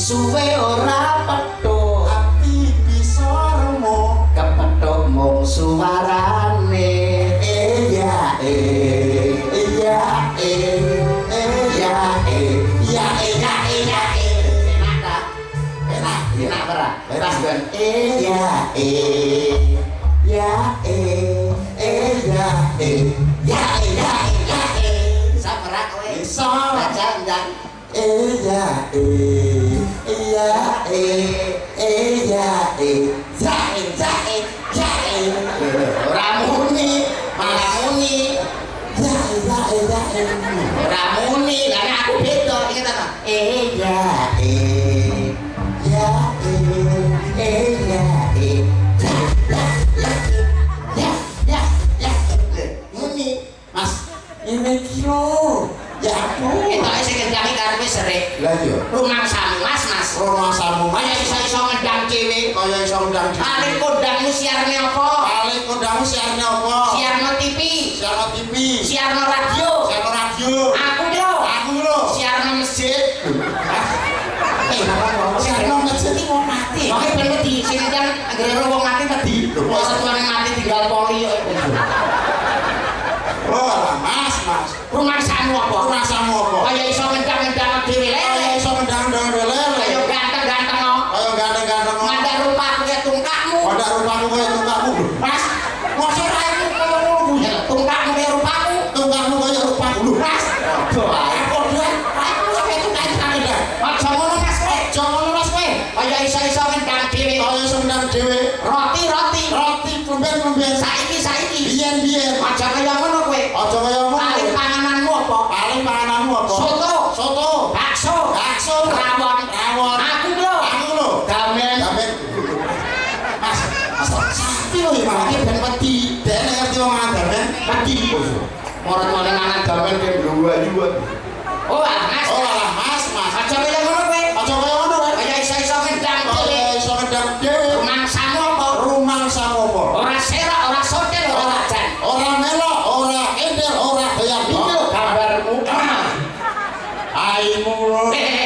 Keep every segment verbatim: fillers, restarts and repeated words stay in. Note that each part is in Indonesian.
suwe ora petuk ati bisa remo kepethuk mung suarane ya eh ya eh ya eh ya eh ya eh ya eh enak ta enak enak ora pas ben eh ya eh ya eh eh ya eh ya eh ya eh ya eh sapra kowe iso baca ndang eh ya eh ya eh eh ya eh ya eh ya eh ya eh ora muni malah muni ya eh ya eh ya eh ora muni lan aku beda iki ta eh ya eh ya eh eh ya eh ya ya ya muni mas ini kilo ya aku etoke sing ngendani karo wis sering lha iya rumangsamu mas mas rumangsamu kaya iso-iso ngedang dhewe kaya iso ngedang dhewe paling kondangmu siarne apa paling kondangmu siarne apa siarno T V siarno T V siarno radio siarno radio aku lho aku lho siarno masjid eh siarno masjid iki wong mati oke ben wedi sing kan anggere wong mati wedi kok satuane mati tinggal poli kok oh mas mas rumangsamu apa rumangsamu apa kaya iso ngendang-ngendang dhewe lele kaya iso ngendang-ngendang dhewe lele kaya ganteng-ganteng kaya ganteng-ganteng mandak rupaku kaya tungkakmu mandak rupaku kaya tungkakmu mas mosok raimu kaya ngono tungkakmu kaya rupaku tungkakmu kaya rupaku lho mas padha ae padha raimu kaya tungkak kaya aja ngono mas aja ngono mas kowe kaya iso-iso ngendang dhewe kaya iso ngendang dhewe roti roti roti plumben-plumben saiki saiki biyen-biyen aja kaya ngono kowe aja kaya ngono paling pangananmu apa paling pangananmu apa soto soto bakso bakso rawon rawon aku lho aku lho gamen gamen mas mas sakti lho malah iki ben wedi dene ngerti wong mangan gamen wedi moro-moro mangan gamen ke bluwa-bluwa oh mas oh alah mas mas aja kaya ngono kowe aja kaya ngono kowe kaya iso-iso ngendang dhewe iso ngendang dhewe rumangsamu apa rumangsamu apa ora serak ora sotel ora jan ora melok ora endel ora bayar itu gambarmu aimu lho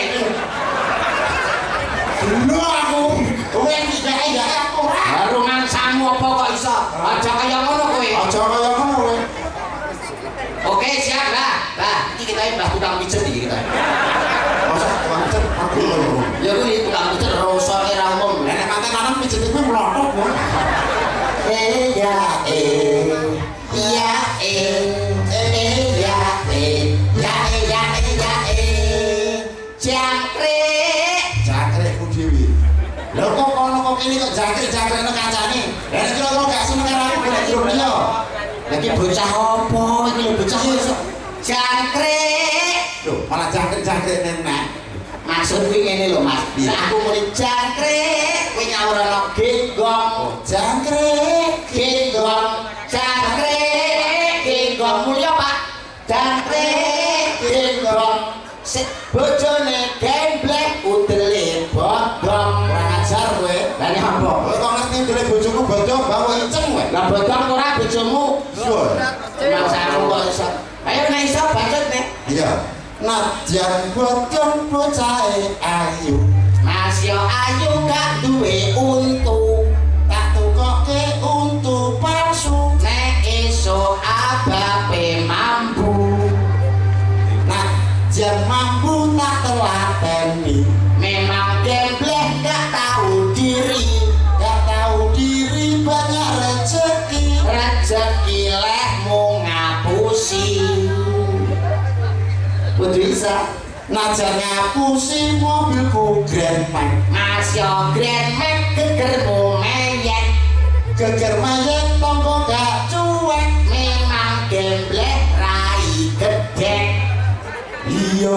lho aku kowe tidak ya ora rumangsamu apa kok iso aja kaya ngono kowe aja kaya ngono kowe oke siap lah lah iki kita mbah tukang pijet iki kita masa tukang pijet aku ya kuwi tukang pijet rasa ora umum nek manten mangan pijet iku mlothok kok eh ya eh ya eh eh ya eh ya eh ya eh ya eh jangkrik jangkrik ku dhewe lho kok kono kok kene kok jangkrik-jangkrik nang kancane lha nek kira gak seneng karo aku nek kira dia lagi bocah opo iki lho bocah iso jangkrik lho malah jangkrik-jangkrik nenek maksud kuwi ngene lho Mas aku muni jangkrik kuwi nyawurana genggong jangkrik genggong jangkrik genggong mulya Pak jangkrik genggong bojone gemblek udele bodong ora ngajar kowe lha nek apa kowe kok ngerti udele bojoku bodong bawa enceng kowe lah bodong ora bojomu yo masamu kok iso ayo nek iso bacot nek iya nadyan bodong bocahe ayu mas yo ayu gak duwe untu tak tukoke untu palsu nek esuk abape mampu nadyan mampu tak telateni memang gembleh gak tahu diri gak tahu diri banyak rezeki rezeki leh mung ngapusi bisa najan ngapusi mobilku Grand Max mas yo Grand Max gegermu meyek geger meyek tonggo gak cuek memang gembleh rai gedek iya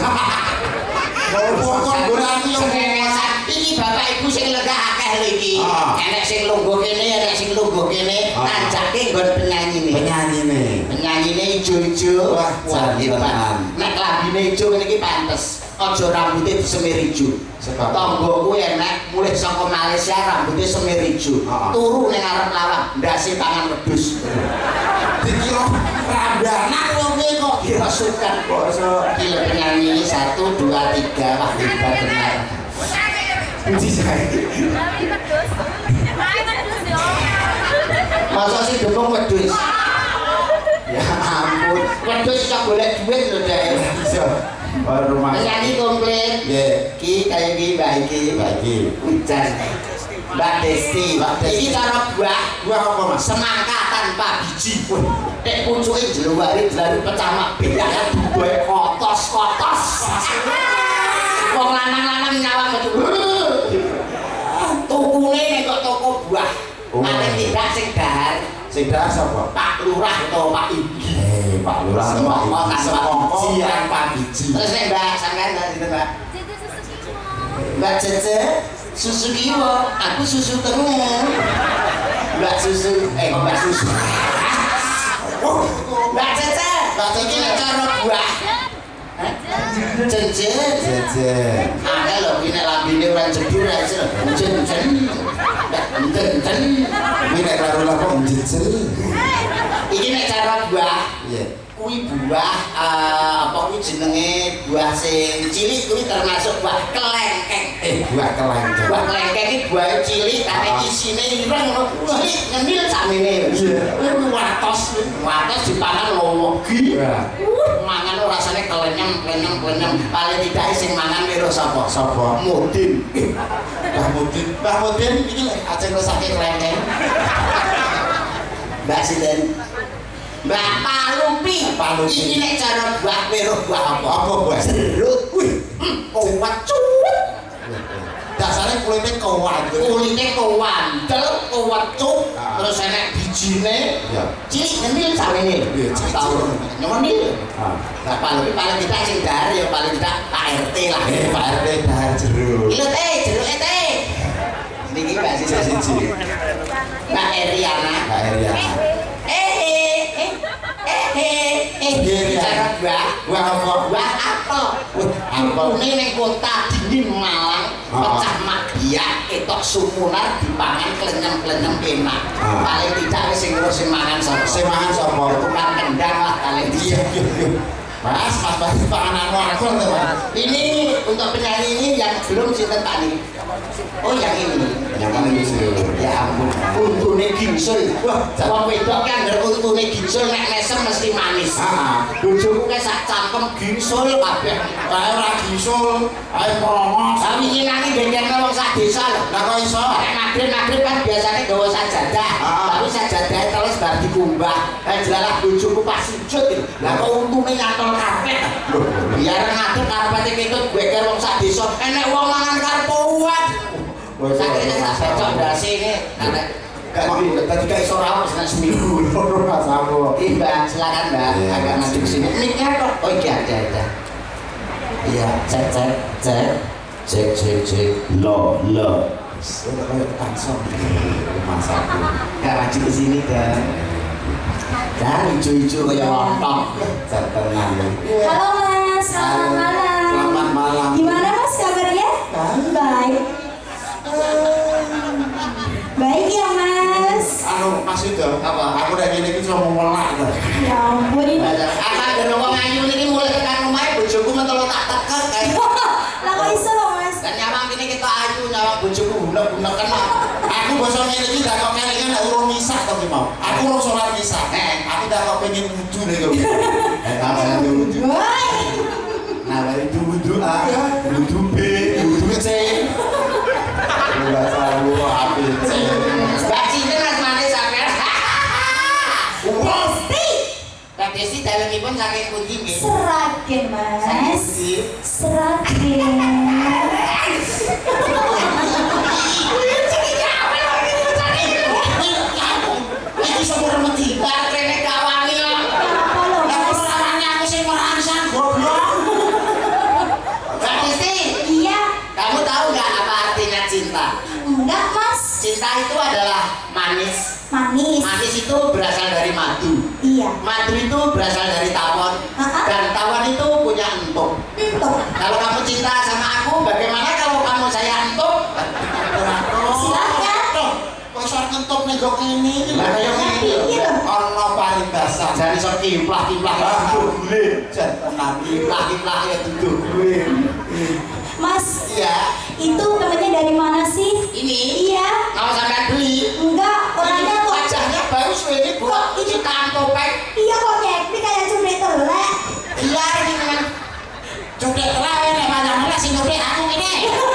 ngomong gorani iki bapak ibu sing lega akeh lho iki enek sing lungguh kene enek sing lungguh kene tanjake nggon penyanyine penyanyine penyanyine ijo-ijo wah hebat nek lambine ijo ngene iki pantes aja rambute disemir ijo sebab tanggoku enek mulih saka Malaysia rambute semir ijo turu ning arep lawang ndase tangan wedhus dikira rambanan lho kowe kok kira sukan kok iso kilo penyanyi satu dua tiga wah hebat benar Puji saya. Masa sih dukung wedus? Ya ampun, wedus bisa golek duit lho Dek. Bisa. Baru rumah. Nyanyi komplain. Nggih. Ki kaya ki Mbak iki. Mbak iki. Hujan. Mbak Desti. Mbak Desti. Iki cara buah. Buah apa Mas? Semangka tanpa biji. Nek pucuke jeluwari jelaru pecah mak beyak buah kotos-kotos. Wong lanang-lanang nyawang metu. Tukune nek kok toko buah. Paling tidak sing dahar. Sing dahar sapa? Pak Lurah atau Pak Igi. Eh, Pak Lurah Semangka tanpa biji. tanpa biji. Terus nek Mbak sampean dari Mbak. Mbak Cece, susu kiwo, aku susu tengah. Mbak susu, eh Mbak susu. Mbak Cece, Mbak Cece nek cara buah. Cece, Cece. ada loh ini lambine ora jedur aja. Cece. Cece. Ini nek karo lha kok njejel. Iki nek cara buah. Iya. Kuwi buah apa kuwi jenenge buah sing cilik kuwi termasuk buah kelengkeng. Eh, buah kelengkeng. Buah kelengkeng iki buah cilik tapi isine ireng ngono. Kuwi ngendil sakmene. Iya. Kuwi watos, watos dipangan lowogi. Iya. Mangan rasane klenyem, klenyem, klenyem. Paling tidak sing mangan karo sapa? Sapa? Mudin. Mbah Mudin. Mbah Mudin iki lek Aceh rusake kelengkeng. Mbak Sinten. Mbak Palupi. Palupi. Iki nek cara buah weruh buah apa? Apa buah? Jeruk. Wih, kuat cuwet. Dasare kulite kowandel. Kulite kowandel, kuat cuk. Ah. Terus enek bijine. Ya. Cilik ngendil samene. Iya, cilik. Tahu. Nyondil. Ah. Nah, Palupi paling tidak sing dahar ya paling tidak Pak R T lah. Eh, Pak R T dahar jeruk. Iki lho teh, jeruke teh. Niki Mbak Sisi Siji. Mbak Eriana. Mbak Eriana. Eh eh eh eh eh eh cara buah Buah apa? buah apel. Apel. Ini ning kota dingin Malang pecah madia ketok sumunar dipangan klenyem-klenyem enak. Ah. Paling tidak wis sing terus sing mangan sapa? Sing mangan sapa? Tukang kendang lah paling Iya, tidak. iya, iya. Mas, Mas Badi panganan aku lho, Mas. Ini untuk penyanyi ini yang belum sinten Pak nih. Oh yang ini. Yang paling usul. Ya ampun, untune gingsul. Wah, wong wedok kan ngger untune gingsul nek mesem mesti manis. Heeh. Bojoku kae sak cangkem gingsul kabeh. Kae ora gisul, ae promos. Tapi iki nanti gegerno wong sak desa lho. Lah kok iso? Nek magrib-magrib kan biasanya gawa sajadah. Ah. Tapi sajadah terus bar dikumbah. Eh jelalah bojoku pas sujud. Lah kok untune nyantol karpet. Biar ngatur karpete ketut geger wong sak desa. Enek wong mangan karep uwet. Sakitnya sak becok ndase ini. Tadi gak iso rawus nang seminggu. Mas aku. Iya Mbak, silakan Mbak. Agak maju ke sini. Miknya kok. Oh iya, ada, ada. Iya, cek, cek, cek. Cek, cek, cek. Lo, lo. Udah kayak tangsong. Mas aku. Gak maju ke sini dan. Dan hijau-hijau kayak lontong. Tenang ya. Halo Mas, selamat malam. Selamat malam. Gimana Mas kabarnya? Baik. Baik ya Mas. Anu Mas itu apa? Aku udah gini iki cuma mau melak to. Ya ampun ini. Apa ada wong ayu niki mulai tekan omahe bojoku mentolo tak tekek kae. Lah kok iso lho Mas? Dan nyawang kene kita ayu nyawang bojoku unek-unek kena. Aku basa ngene iki dak kok kene nek urung misah to ki mau. Aku urung salat misah. Eh. Aku dak kok pengen wudu nek kok. Eh, tak wudu. Baik. Nah, itu wudu A, wudu B, wudu C. Enggak selalu A B C. Mbak Cinta Mas Manis sampean. Pasti. Mbak Desi dalemipun saking pundi nggih? Seragen Saking Mas. pundi? Seragen. Iki sepur mati. Bar kene gak wani kok. Apa lho Lah Mas? ora wani aku sing merangsang goblok. Mbak Desi, Iya. kamu tahu nggak apa artinya cinta? Enggak Mas. Cinta itu adalah manis. Manis. Manis itu berasal dari madu. Iya. Madu itu berasal dari tawon. Ha-ha. Dan tawon itu punya entuk. Entuk. Kalau kamu cinta sama aku, bagaimana kalau kamu saya entuk? Silakan. Kok iso kentuk nek kok kene iki lho. Lah kaya ngene lho. Iya. Ono parindasan. Jadi iso kimplah-kimplah ya duduk gule. Jan tenan iki. Kimplah-kimplah ya duduk gule. Mas, Iya. Itu temennya dari mana sih? Ini? Iya. Mau sampean beli? Enggak, orangnya kok wajahnya baru suwene buat ini kan topeng. Iya kok nyekpi kayak cumi telek. Iya ini memang cumi telek nek wajahnya sing cumi aku ini.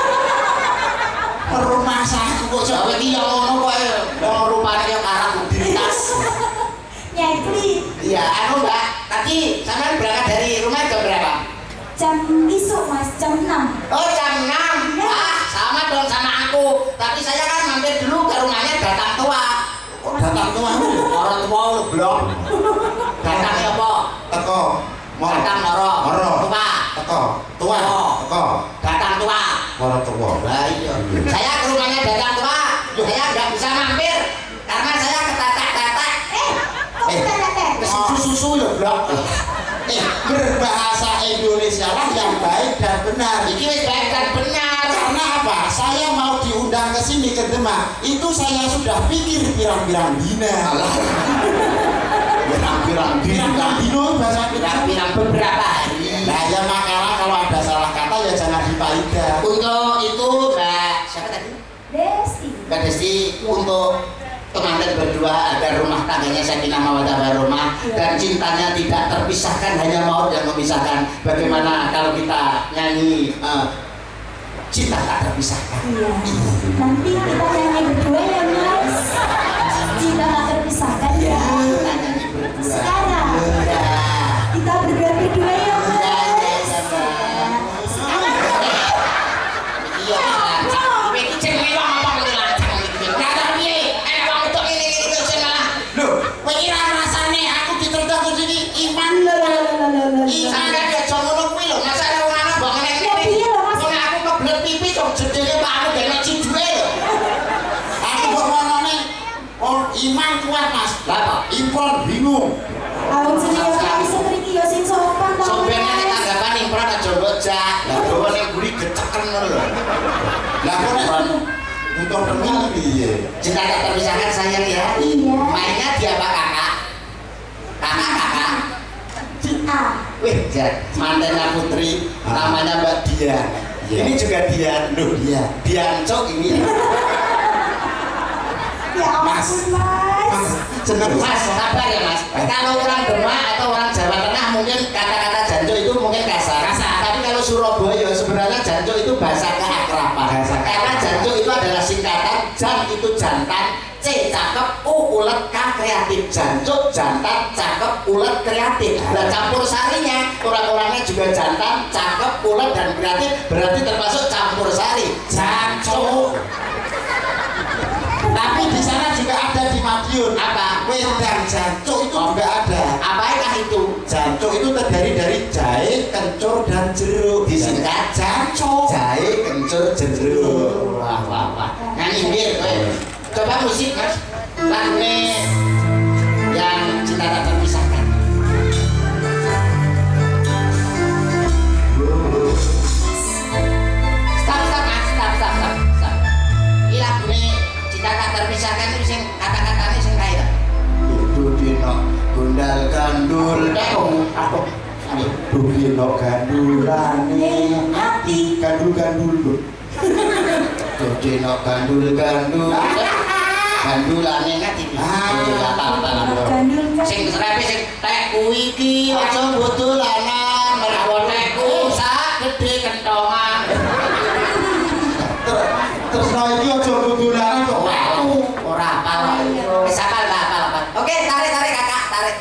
Rumah saya kok Jawa iki yo ngono kok wong rupane yo karat mobilitas. Nyekpi. Iya, anu Mbak, tadi sampean berangkat dari rumah jam berapa? Jam isuk Mas, jam enam. Oh jam enam. Ya. Ah, sama dong sama aku. Tapi saya kan mampir dulu ke rumahnya datang tua. Kok datang tua? Orang tua lu belum. Datangnya apa? Teko. Datang moro. Moro. Tua. Teko. Tua. Teko. Datang tua. Moro tua. Lah iya. Saya ke rumahnya datang tua. Saya nggak bisa mampir karena saya ketetek-tetek. Eh, kok Eh. ketetek? Susu-susu lho, Blok. Eh, berbahasa Indonesia lah yang baik dan benar. Iki wis baik dan benar. Karena apa? Saya mau diundang ke sini ke Demak. Itu saya sudah pikir pirang-pirang dina. Pirang-pirang dina. Pirang dino bahasa Pirang-pirang beberapa hari. Nah ya makanya kalau ada salah kata ya jangan dipaidah. Untuk itu Mbak siapa tadi? Desti. Mbak Desti untuk pengantin berdua agar rumah tangganya sakinah mawaddah warahmah dan cintanya tidak terpisahkan, hanya maut yang memisahkan. Bagaimana kalau kita nyanyi uh, cinta tak terpisahkan? Iya. Nanti kita nyanyi berdua ya Mas. Cinta tak terpisahkan ya. Kita nyanyi berdua. Sekarang. Ya. Kita berdua berdua ya Mas. Ya, ya, ya, Sekarang. Iya, lancang. Iki jenenge wong apa kok lancang iki? Enggak ada piye. Enak wong untuk ini ini iki sing malah. Lho, kowe iki ra rasane aku diterdak terus iki iman. Iman kan ya aja ngono kuwi lho. Masa ora wong ana mbok ngene Ya piye lho Mas? Wong aku kebelet pipi kok jedenge Pak Anu dene ciduke lho. Aku kok ngomongane oh iman kuat Mas. Lah kok Impor bingung. Awak jenenge ora iso mriki ya sing sopan to. sombene nek tanggapan impran aja bocah. Lah kowe ning buri geceken ngono lho. Lah kok nek untuk temen piye? Cinta tak terpisahkan sayang ya. Iya. Mainnya dia apa kakak? Kakak kakak. Di A. Wih, Jan, mantannya Putri, namanya Mbak Dian. Iya. Ini juga Dian, loh Iya. Dian Cok ini. Ya Mas. ampun Mas. Seneng Mas, sabar ya Mas. Kalau orang Demak atau orang Jawa Tengah mungkin kata-kata Janjo itu mungkin kasar. Kasar. Tapi kalau Surabaya sebenarnya Janjo itu bahasa keakraban. Bahasa Karena Janjo itu adalah singkatan Jan itu jantan, C cakep, U ulet, K kreatif. Janjo jantan, cakep, ulet, kreatif. Nah campur sarinya orang-orangnya juga jantan, cakep, ulet dan kreatif, berarti termasuk campur sari. Janjo. Tapi di sana juga ada di Madiun. Apa? Wedang jancuk itu juga ada. Apakah itu? Jancuk itu terdiri dari jahe, kencur, dan jeruk. Disingkat jancuk. Jahe, kencur, jeruk. Wah, wah, wah. Nyanyi bir, kowe. Coba musik, Mas. Lagunya yang cinta tak terpisahkan. Stop, stop, Mas. Stop, stop, stop, stop. Ini lagunya cinta tak terpisahkan itu sing kata-katanya sing kaya. Itu dino gundal gandul. Eh, kok aku. Itu dino gandulane Hati. gandul gandul. Itu dino gandul gandul. Gandulane ngati. Ah, apa-apa. Gandul kan. Sing serepe sing tekku iki aja mbok dolanan mergo tekku sak gedhe kentongan. Terus no iki aja gundularan kok. Aku ora apal. Wis apal ta apal apal. Oke, tarik tarik Kakak, tarik.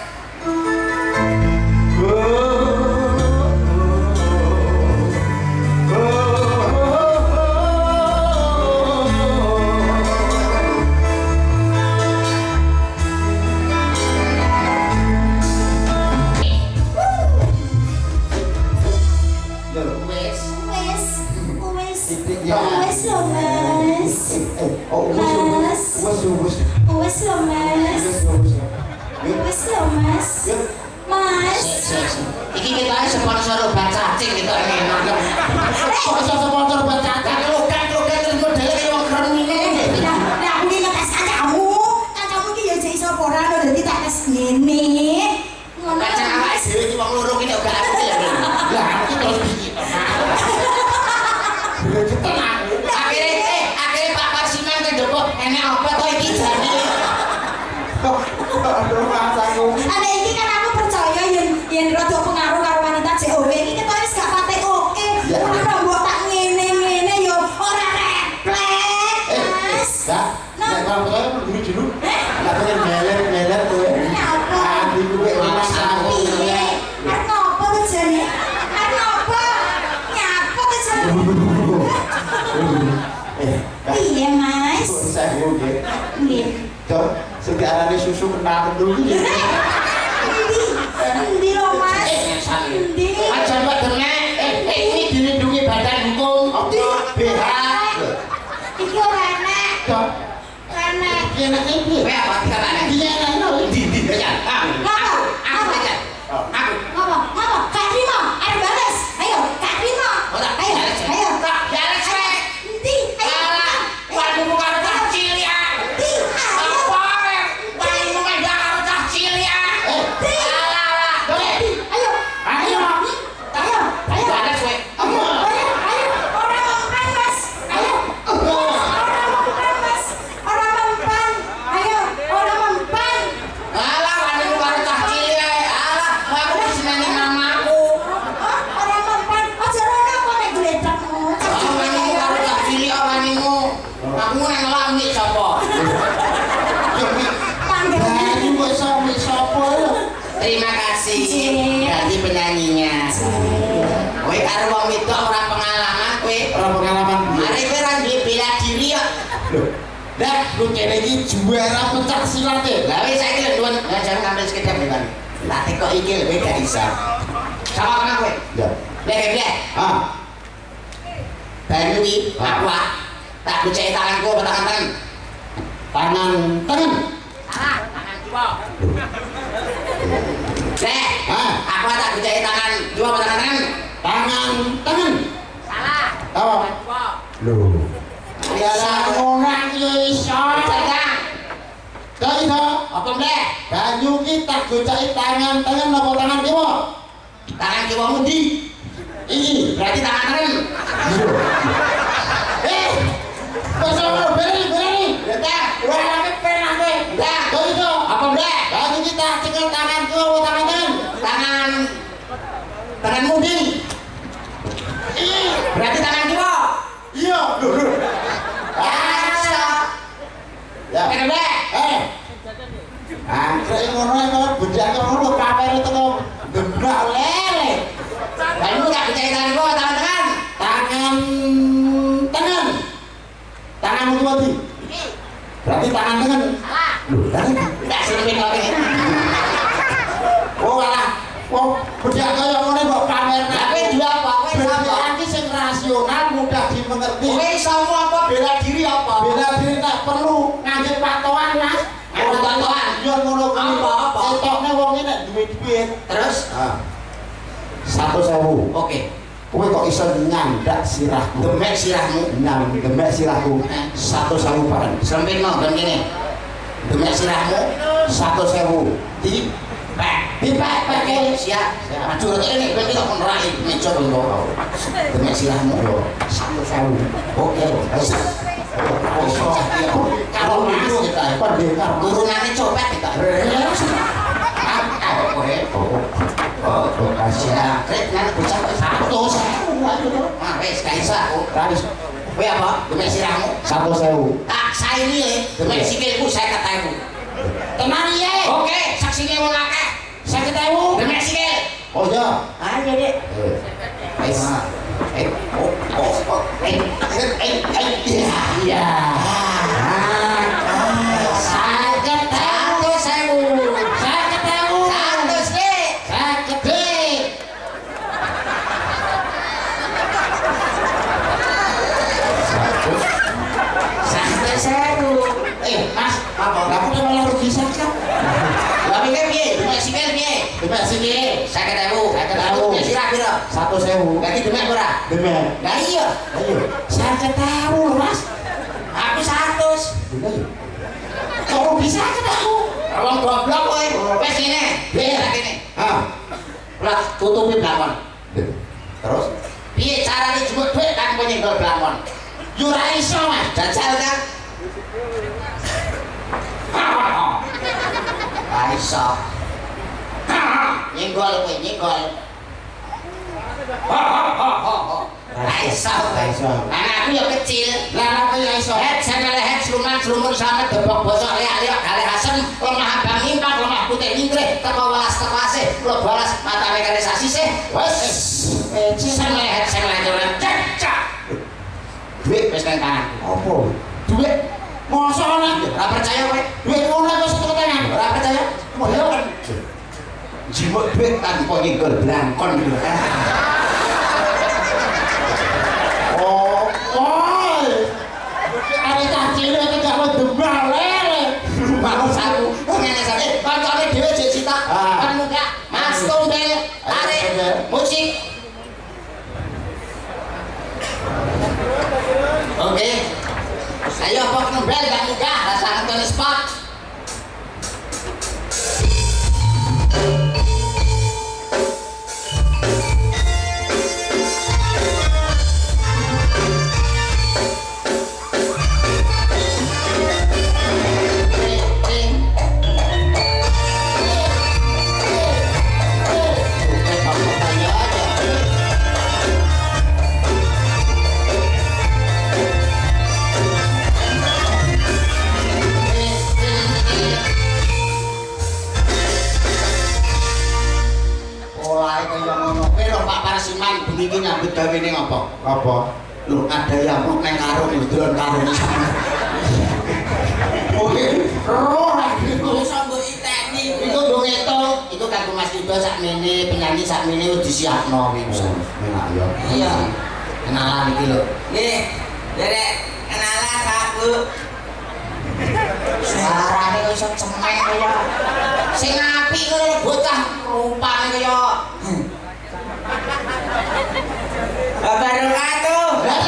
Wis. Wes. Wes. Ya. Wes lo Mas. Oh, Mas. wes wes. Wes lo Mas. Wes lo Mas. Mas. Iki kita sponsor obat cacing kita ini. Sponsor sponsor obat cacing. Lukan-lukan terus modele kaya wong kremine. Nah, nah aku iki ngetes kancamu. Kancamu iki ya jek iso apa ora lho dadi tak tes ngene. Ngono. Kacang awake dhewe iki wong loro iki nek gak aku ya. Lah aku terus iki. Tenang. Ada iki kan aku percaya yen yen rada pengaruh karo wanita C O W iki ketok wis gak pate oke. Ora mbok tak ngene-ngene yo ora refleks. Mas. Kak, nek kamu percaya guru dulu. Lah pengen meler-meler kowe. Ati kowe malah sampun. Arep ngopo to jane? Arep ngopo? Nyapa to jane? Eh, Iya, Mas. saya nggih. Nggih. Cok, segarane susu kenal dulu iki. Endi? Endi lho, Mas? Endi? Aja mbak demek. Eh, eh, ini dilindungi badan hukum. B H. Iki ora enak. Cok, Enak. iki enak iki. Kowe apa dikatane? Iki enak lho. Di di aja. Ah. Ngapa? Aku aja. Aku. Ngapa? Ngapa? Kak Rima, arep bales. Ayo, Kak Rima. Ora, Ayo, bales. ayo. Tak bales kowe. Endi? Ayo. Alah, waduh bukan cah cilik. Endi? Ayo. Apa? Waduh bukan karo cah cilik. Endi? Alah, alah. Kowe. Ayo. Ayo. Ayo. Ayo. Bales kowe. Ayo, ayo, ayo. Ora mempan, Mas. Ayo. Ora mempan, Mas. Ora mempan. Ayo, ora mempan. Alah, waduh bukan cah cilik. Alah, aku diseneni mamaku. Oh, ora mempan. Aja rono kok nek gledekmu. Awanimu karo cah cilik awanimu. Aku nek ngelami sapa? Bayu kok iso mik sapa lho? Terima kasih. Cik. Ganti penyanyinya. Kowe karo wong wedok ora pengalaman kowe. Ora pengalaman. Mari kowe ra duwe bela diri kok. Lho. Dah, lu kene iki juara pencak silat e. Lah wis saiki lho nuwun, lah jangan ngambil sekedap kan. Lah teko iki lho kowe gak bisa. Sama kena kowe. Ya. Lek lek. Ah, Banyu iki aku ah. Tak bucek tanganku apa tangan tangan. tangan tangan. Salah, tangan kiwa. Lek. Ah, Aku tak bucek tangan kiwa apa tangan tangan. tangan tangan. Salah. Apa? Tangan kiwa. Lho. Ya lah ora iso. Jangan. Gak iso. Apa mleh? Banyu ki tak gocaki tangan tangan apa tangan kiwa? Tangan kiwa mundi. Iki Berarti tangan tangan. Eh, kok sama berani berani? Dah. Ora lagi pernah kowe. Dah. Gak iso. Apa mleh? Banyu ki tak cekel tangan kiwa apa tangan tangan? Tangan tangan mundi. Berarti tangan kiwa. Iya, lho lho. Ya. Ya. Kene mleh. Eh. Ah, saya ngono ngono bujake ngono pamer teko dembak lele. Banyu tak bucek tangan kiwa tangan tangan. Tangan tangan. Tangan itu mati. Berarti tangan tangan. Salah. Loh, tadi. Tidak selipin kau ini. Oh, alah. Wong budak kaya ngono kok pamer. Tapi dua apa? Kowe Berarti apa? iki sing rasional mudah dimengerti. Kowe sama apa? Bela diri apa? Bela diri tak perlu ngangge patokan, Mas. Nganggo patokan? Yo ngono kuwi. Apa, apa? Etokne wong iki nek duwe duit. Terus? Ah. satu sewu. Oke. Kowe kok iso nyandak sirahku. Demek sirahmu. Nyam demek sirahku. Eh. satu sewu bareng. Sempit mau dan gini. Demek sirahmu. satu sewu. Di pek. Di pek pakai siap. Maju rata ini. Kowe kita menerai meja dulu. Demek sirahmu. satu sewu. Oke. Bisa. Iso. Kalau mas kita. Pendekar. Turunannya copet kita. Ah, kowe. Oh, oh, kasih. Ya, kret nang bocah satu sewu. Ah, wis gak iso aku. Raris Kowe apa? Demek sirahmu. satu sewu. Tak saini le. Demek sikilku saya katamu. Tenan ye. Oke, saksine wong akeh. Saya ketemu. Demek sikil. Oh ya. Ayo, Dek. Eh. Wis. Eh, oh, oh, oh. Eh, eh, eh, eh. Ya, ya. Saya ketemu sewu. Saya ketemu. Satu sih. Saya ketemu. Satu sewu. Eh, Mas, apa? Kamu udah malah rugi saja. Tapi kan piye? Demek sikil piye? Demek sikil. Saya ketemu. Saya ketemu. Demek sirah piro? Satu sewu. Berarti demek ora? Demek. Lah iya. Ayo. Saya ketemu, Mas. Aku satu. Bener. Kok bisa ketemu? Wong goblok kowe. Wes ngene. Piye lagi ngene? Ah. Lah tutupi blakon. Terus? Piye carane jemuk dhuwit kan kowe nyenggol blakon? Yo ora iso, Mas. Jajal kan. Ora iso. nyenggol kowe nyenggol. Ho ho ho ho ho. Ra iso, ra iso. Anakku ya kecil. Lah apa ya iso? Het sampe het sluman slumur sampe debok bosok liak-liak kalih asem lemah abang impang lemah putih ningkrih teko welas tekase kula balas matane kare sasise. Wes. Eh sampe het sampe het cek. Duit wis nang tangan. Apa? Duit. Mosok ora? Ora percaya kowe. Duit ngono wis teko tangan. Ora percaya? Mau ya kan. Jiwa duit tanpa nyenggol blangkon gitu. Oh, oh. Are tak cilik iki gak mau dembal lele. Bagus aku. Ngene sae. Kancane dhewe jek cita. Kan muka Mas Tumbel. Tarik musik. Oke. Ayo pok nembel gak muka rasa nonton spot. Iki nyambut gawene apa? Apa? Lho ada yang mau neng karung lho delon karung sama. Oke, roh lagi iso mbok iteni. Iku ndung eto, iku kanggo Mas Yudo sakmene penyanyi sakmene wis disiapno kuwi bisa. Enak ya. Iya. Kenalan iki lho. Nggih. Derek kenalan Pak Bu. Suarane kok iso cemek kaya. Sing apik ngono bocah rupane kaya. Wabarakatuh.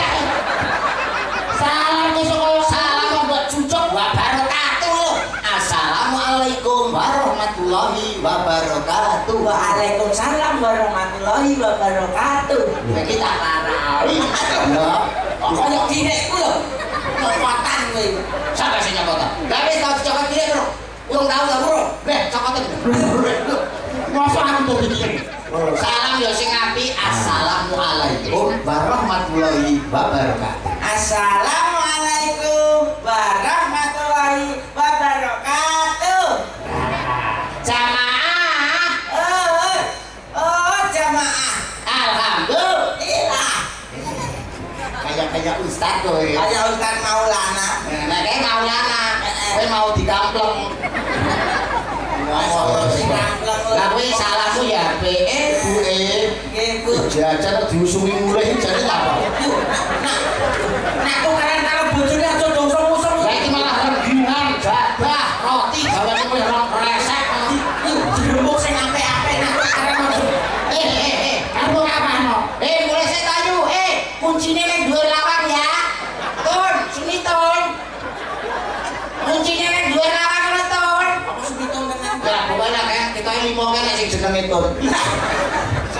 Salam kok salam buat cucuk wabarakatuh. Assalamualaikum warahmatullahi wabarakatuh. Waalaikumsalam warahmatullahi wabarakatuh. Kita parah. Lho, kaya direkku lho. Cokotan kowe. Sampai sing cokotan. Lah wis tau cokot direk, Bro. Urung tau ta, Bro? Leh, cokotan. Masa aku dadi direk. Salam ya sing apik. Assalamualaikum warahmatullahi wabarakatuh. Assalamualaikum warahmatullahi wabarakatuh. Jamaah. Oh, oh jamaah. Alhamdulillah. Kayak kayak ustaz kowe. Kayak Ustaz Maulana. Nah, kayak Maulana. Kowe mau digampleng. Lah kowe salahmu ya P E Bu E. Nggih Bu. Jajan diusungi mulih jane apa? Nek tukaran karo bojone aja dosa-dosa. Lah iki malah renggingan, gabah, roti gawane kowe rong resek. Dirembuk sing apik-apik nek tukaran. Eh eh eh, kamu apano? Eh mulai sik tayu. Eh, kuncine ning dhuwur lawang ya. Tun, sini Tun. Kuncine ning dhuwur lawang lho Tun. Apa sini Tun tenan? Ya, pokoknya kayak kita limo kan sing jenenge Tun.